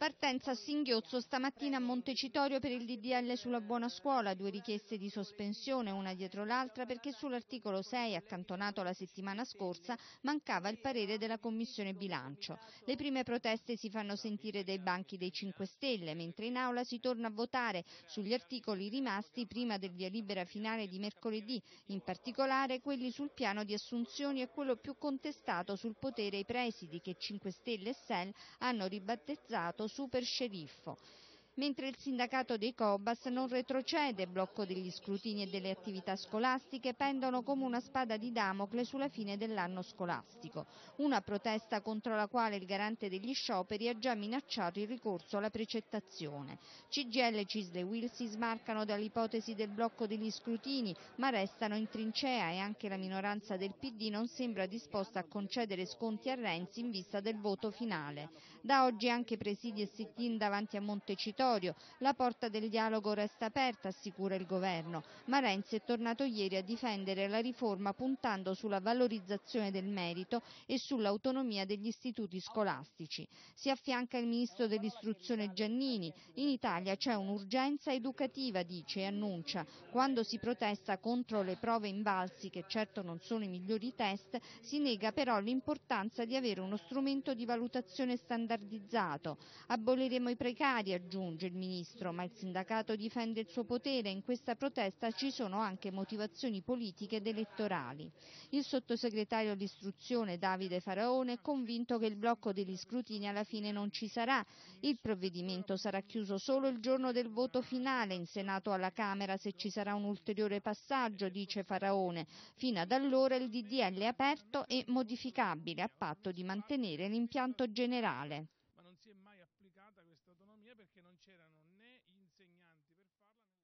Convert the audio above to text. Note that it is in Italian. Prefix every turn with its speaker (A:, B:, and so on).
A: Partenza a singhiozzo stamattina a Montecitorio per il DDL sulla buona scuola, 2 richieste di sospensione una dietro l'altra perché sull'articolo 6, accantonato la settimana scorsa, mancava il parere della Commissione Bilancio. Le prime proteste si fanno sentire dai banchi dei 5 Stelle, mentre in aula si torna a votare sugli articoli rimasti prima del via libera finale di mercoledì, in particolare quelli sul piano di assunzioni e quello più contestato sul potere ai presidi che 5 Stelle e SEL hanno ribattezzato super sceriffo. Mentre il sindacato dei Cobas non retrocede, blocco degli scrutini e delle attività scolastiche pendono come una spada di Damocle sulla fine dell'anno scolastico. Una protesta contro la quale il garante degli scioperi ha già minacciato il ricorso alla precettazione. CGIL, CISL e UIL si smarcano dall'ipotesi del blocco degli scrutini, ma restano in trincea e anche la minoranza del PD non sembra disposta a concedere sconti a Renzi in vista del voto finale. Da oggi anche presidi e sit-in davanti a Montecitorio. La porta del dialogo resta aperta, assicura il governo, ma Renzi è tornato ieri a difendere la riforma puntando sulla valorizzazione del merito e sull'autonomia degli istituti scolastici. Si affianca il ministro dell'istruzione Giannini. In Italia c'è un'urgenza educativa, dice e annuncia. Quando si protesta contro le prove invalsi, che certo non sono i migliori test, si nega però l'importanza di avere uno strumento di valutazione standardizzato. Aboliremo i precari, aggiunge il ministro, ma il sindacato difende il suo potere e in questa protesta ci sono anche motivazioni politiche ed elettorali. Il sottosegretario all'istruzione Davide Faraone è convinto che il blocco degli scrutini alla fine non ci sarà. Il provvedimento sarà chiuso solo il giorno del voto finale in Senato o alla Camera se ci sarà un ulteriore passaggio, dice Faraone. Fino ad allora il DDL è aperto e modificabile a patto di mantenere l'impianto generale.
B: Ma non si è mai applicata questa autonomia perché non c'erano né insegnanti per farla né